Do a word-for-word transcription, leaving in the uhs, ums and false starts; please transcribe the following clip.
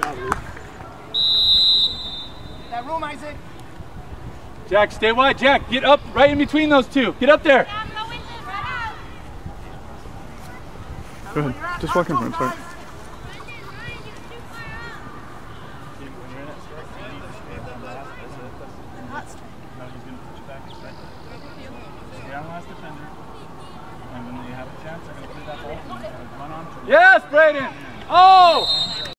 That room, Isaac. Jack, stay wide. Jack, get up right in between those two. Get up there. Go ahead. Just walk in front. Sorry. Yes, Brayden. Oh!